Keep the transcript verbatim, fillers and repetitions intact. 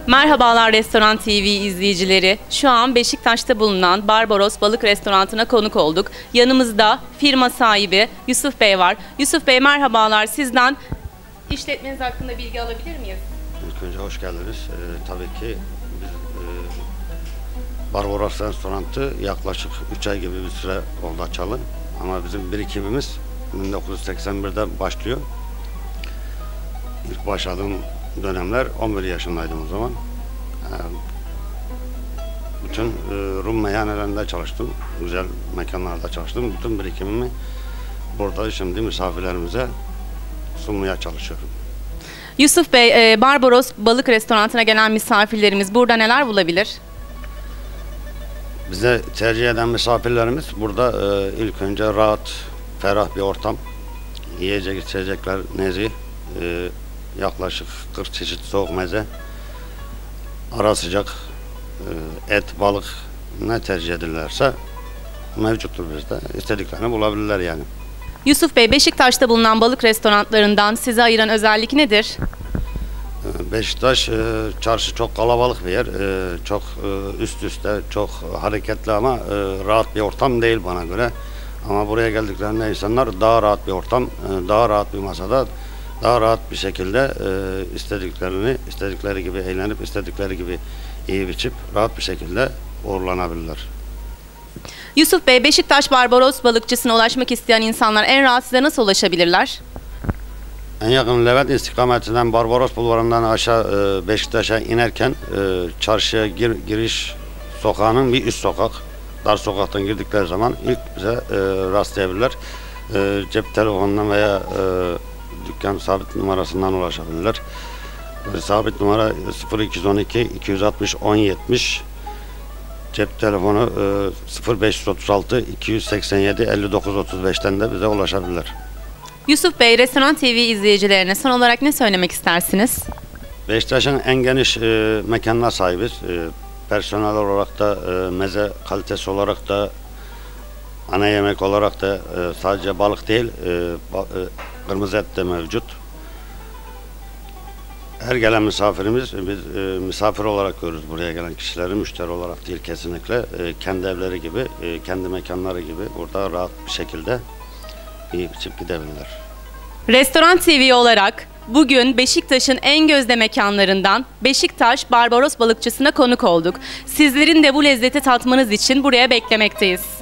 Merhabalar Restoran T V izleyicileri. Şu an Beşiktaş'ta bulunan Barbaros Balık Restoranı'na konuk olduk. Yanımızda firma sahibi Yusuf Bey var. Yusuf Bey merhabalar. Sizden işletmeniz hakkında bilgi alabilir miyiz? İlk önce hoş geldiniz. Ee, tabii ki biz e, Barbaros Restoranı yaklaşık üç ay gibi bir süre oldu açalı. Ama bizim birikimimiz bin dokuz yüz seksen bir'de başlıyor. İlk başladığım dönemler on bir yaşındaydım o zaman. Bütün Rum meyhanelerinde çalıştım. Güzel mekanlarda çalıştım. Bütün birikimimi burada şimdi misafirlerimize sunmaya çalışıyorum. Yusuf Bey, Barbaros Balık Restoranı'na gelen misafirlerimiz burada neler bulabilir? Bize tercih eden misafirlerimiz burada ilk önce rahat, ferah bir ortam. Yiyecek, içecekler nezih. Yaklaşık kırk çeşit soğuk meze, ara sıcak, et, balık ne tercih edilirlerse mevcuttur bizde. İstediklerini bulabilirler yani. Yusuf Bey, Beşiktaş'ta bulunan balık restoranlarından sizi ayıran özellik nedir? Beşiktaş çarşı çok kalabalık bir yer. Çok üst üste, çok hareketli ama rahat bir ortam değil bana göre. Ama buraya geldiklerinde insanlar daha rahat bir ortam, daha rahat bir masada daha rahat bir şekilde e, istediklerini, istedikleri gibi eğlenip, istedikleri gibi iyi biçip, rahat bir şekilde uğurlanabilirler. Yusuf Bey, Beşiktaş Barbaros balıkçısına ulaşmak isteyen insanlar en rahat size nasıl ulaşabilirler? En yakın Levent istikametinden Barbaros Bulvarı'ndan aşağı e, Beşiktaş'a inerken e, çarşıya gir, giriş sokağının bir üst sokak. Dar sokaktan girdikleri zaman ilk bize e, rastlayabilirler. E, cep telefonundan veya e, dükkan sabit numarasından ulaşabilirler. Sabit numara sıfır iki yüz on iki iki yüz altmış on yetmiş, cep telefonu sıfır beş yüz otuz altı iki yüz seksen yedi elli dokuz otuz beş'ten de bize ulaşabilirler. Yusuf Bey, Restoran T V izleyicilerine son olarak ne söylemek istersiniz? Beşiktaş'ın en geniş e, mekanına sahibiz. E, personel olarak da, e, meze kalitesi olarak da, ana yemek olarak da e, sadece balık değil, e, ba, e, kırmızı et de mevcut. Her gelen misafirimiz, biz e, misafir olarak görürüz buraya gelen kişileri, müşteri olarak değil kesinlikle. E, kendi evleri gibi, e, kendi mekanları gibi burada rahat bir şekilde yiyip içip gidebilirler. Restoran T V olarak bugün Beşiktaş'ın en gözde mekanlarından Beşiktaş Barbaros Balıkçısı'na konuk olduk. Sizlerin de bu lezzeti tatmanız için buraya beklemekteyiz.